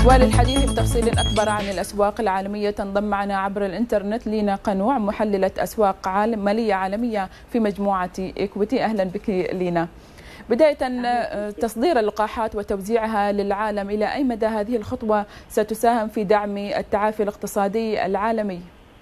وللحديث بتفصيل أكبر عن الأسواق العالمية تنضم معنا عبر الإنترنت لينا قنوع، محللة أسواق مالية عالمية في مجموعة إيكويتي. أهلا بك لينا. بداية، تصدير اللقاحات وتوزيعها للعالم، إلى أي مدى هذه الخطوة ستساهم في دعم التعافي الاقتصادي العالمي؟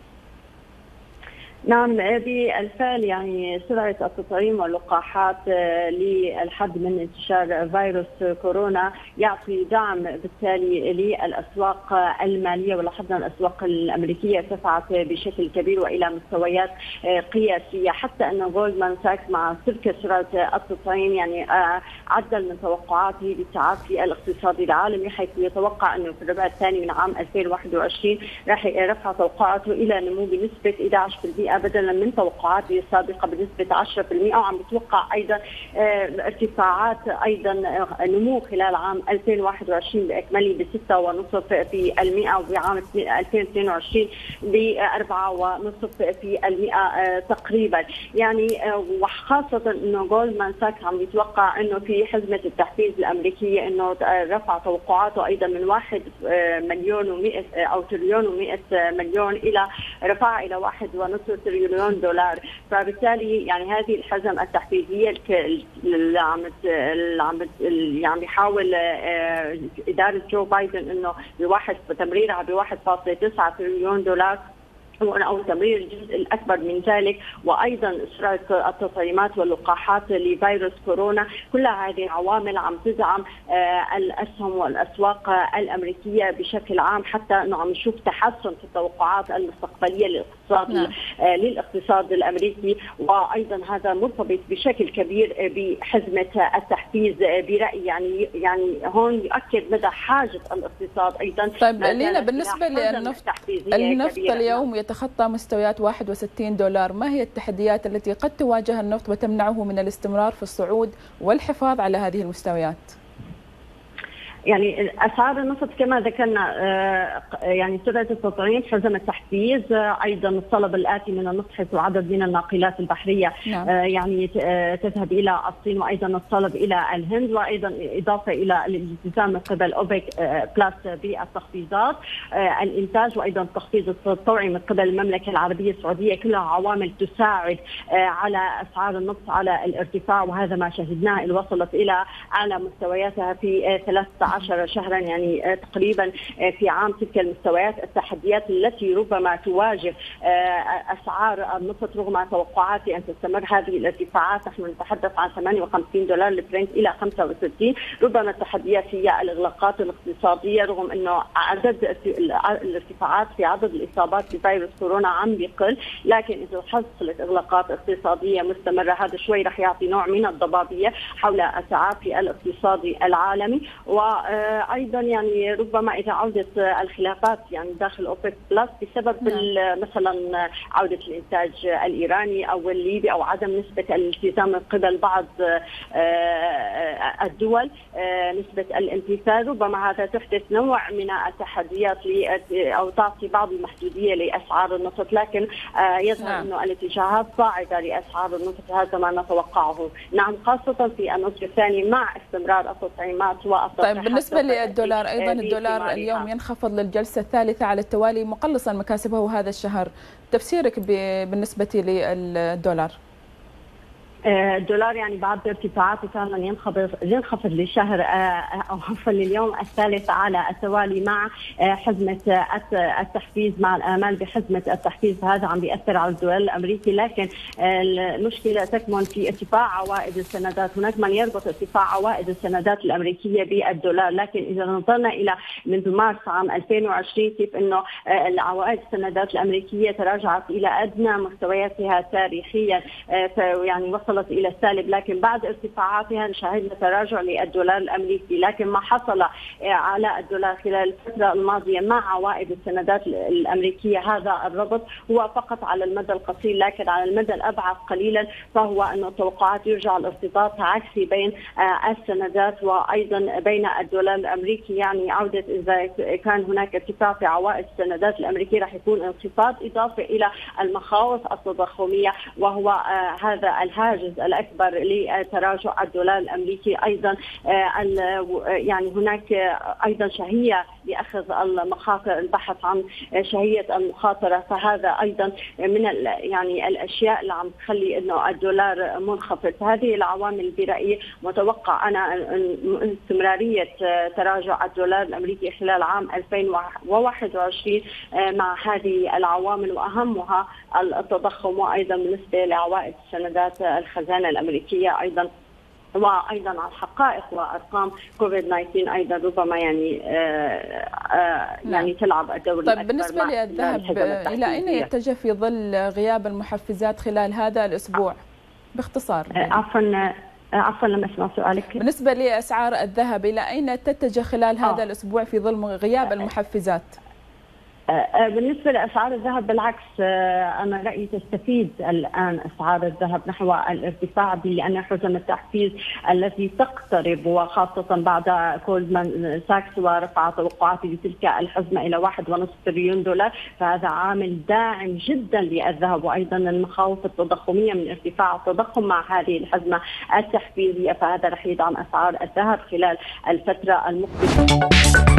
نعم، بالفعل يعني سرعة التطعيم واللقاحات للحد من انتشار فيروس كورونا يعطي دعم بالتالي للأسواق المالية، ولاحظنا الأسواق الأمريكية ارتفعت بشكل كبير وإلى مستويات قياسية، حتى أن جولدمان ساكس مع تلك سرعة التطعيم يعني عدل من توقعاته بالتعافي الاقتصادي العالمي، حيث يتوقع أنه في الربع الثاني من عام 2021 راح رفع توقعاته إلى نمو بنسبة 11% بدلا من توقعاته السابقه بنسبه 10%، وعم يتوقع ايضا ارتفاعات ايضا نمو خلال عام 2021 باكمله ب 6.5%، وبعام 2022 ب 4.5% تقريبا. يعني وخاصه انه جولدمان ساكس عم يتوقع انه في حزمه التحفيز الامريكيه انه رفع توقعاته ايضا من 1 مليون و100 او تريليون و100 مليون الى رفعها الى 1.5 تريليون دولار. فبالتالي يعني هذه الحزم التحفيزيه اللي عم يحاول اداره جو بايدن انه تمريرها ب 1.9 تريليون دولار أو تمرير الجزء الأكبر من ذلك، وأيضا سرعة التطعيمات واللقاحات لفيروس كورونا، كل هذه عوامل عم تدعم الأسهم والأسواق الأمريكية بشكل عام، حتى أنه عم نشوف تحسن في التوقعات المستقبلية للاقتصاد الأمريكي، وأيضا هذا مرتبط بشكل كبير بحزمة التحفيز برأيي. يعني هون يؤكد مدى حاجة الاقتصاد أيضا. طيب لينا، بالنسبة للنفط اليوم يتخطى مستويات $61، ما هي التحديات التي قد تواجه النفط وتمنعه من الاستمرار في الصعود والحفاظ على هذه المستويات؟ يعني اسعار النفط كما ذكرنا يعني سرعه التطعيم، حزم التحفيز، ايضا الطلب الاتي من النفط حيث عدد من الناقلات البحريه يعني تذهب الى الصين، وايضا الطلب الى الهند، وايضا اضافه الى الالتزام من قبل اوبك بلس بالتخفيضات الانتاج، وايضا تخفيض الطوعي من قبل المملكه العربيه السعوديه، كلها عوامل تساعد على اسعار النفط على الارتفاع، وهذا ما شهدناه اللي وصلت الى اعلى مستوياتها في 13 شهرا يعني تقريبا في عام تلك المستويات. التحديات التي ربما تواجه اسعار النفط رغم توقعاتي ان تستمر هذه الارتفاعات، نحن نتحدث عن $58 لبرنت الى 65. ربما التحديات هي الاغلاقات الاقتصاديه، رغم انه عدد الارتفاعات في عدد الاصابات بفيروس كورونا عم بيقل، لكن اذا حصلت اغلاقات اقتصاديه مستمره هذا شوي رح يعطي نوع من الضبابيه حول التعافي الاقتصادي العالمي. وايضا يعني ربما اذا عودت الخلافات يعني داخل اوبك بلس بسبب مثلا عوده الانتاج الايراني او الليبي او عدم نسبه الالتزام من قبل بعض الدول نسبه الامتثال، ربما هذا تحدث نوع من التحديات او تعطي بعض المحدوديه لاسعار النفط، لكن يظهر انه الاتجاهات صاعده لاسعار النفط، هذا ما نتوقعه. نعم، خاصه في النصف الثاني مع استمرار التطعيمات طيب بالنسبة للدولار أيضا، الدولار اليوم ينخفض للجلسة الثالثة على التوالي مقلصا مكاسبه هذا الشهر، تفسيرك بالنسبة للدولار؟ الدولار يعني بعد ارتفاعاته فعلا ينخفض لشهر او لليوم الثالث على التوالي مع حزمه التحفيز، مع الامال بحزمه التحفيز، هذا عم بياثر على الدولار الامريكي. لكن المشكله تكمن في ارتفاع عوائد السندات، هناك من يربط ارتفاع عوائد السندات الامريكيه بالدولار، لكن اذا نظرنا الى منذ مارس عام 2020 كيف انه عوائد السندات الامريكيه تراجعت الى ادنى مستوياتها تاريخيا، يعني وصلت الى السالب، لكن بعد ارتفاعاتها شاهدنا تراجع للدولار الامريكي. لكن ما حصل على الدولار خلال الفتره الماضيه مع عوائد السندات الامريكيه، هذا الربط هو فقط على المدى القصير، لكن على المدى الابعد قليلا فهو انه التوقعات يرجع الارتباط عكسي بين السندات وايضا بين الدولار الامريكي. يعني عوده اذا كان هناك ارتفاع في عوائد السندات الامريكيه راح يكون انخفاض، اضافه الى المخاوف التضخميه، وهو هذا الهاجس الحاجز الأكبر لتراجع الدولار الأمريكي. أيضا يعني هناك أيضا شهية لأخذ المخاطر، البحث عن شهية المخاطرة، فهذا أيضا من يعني الأشياء اللي عم تخلي إنه الدولار منخفض. هذه العوامل برأيي متوقع أنا استمرارية تراجع الدولار الأمريكي خلال عام 2021 مع هذه العوامل، وأهمها التضخم، وأيضا بالنسبة لعوائد سندات الخزانة الأمريكية أيضا، وأيضا على الحقائق وأرقام كوفيد 19 أيضا ربما يعني تلعب الدور الأكبر. طيب بالنسبة للذهب إلى أين يتجه في ظل غياب المحفزات خلال هذا الأسبوع باختصار؟ عفوا لم أسمع سؤالك. بالنسبة لأسعار الذهب إلى أين تتجه خلال هذا الأسبوع في ظل غياب المحفزات؟ بالنسبة لأسعار الذهب بالعكس، أنا رأيي تستفيد الآن أسعار الذهب نحو الارتفاع، لأن حزم التحفيز التي تقترب، وخاصة بعد جولدمان ساكس ورفع توقعاته لتلك الحزمة إلى 1.5 تريليون دولار، فهذا عامل داعم جدا للذهب. وأيضا المخاوف التضخمية من ارتفاع التضخم مع هذه الحزمة التحفيزية، فهذا رح يدعم أسعار الذهب خلال الفترة المقبلة.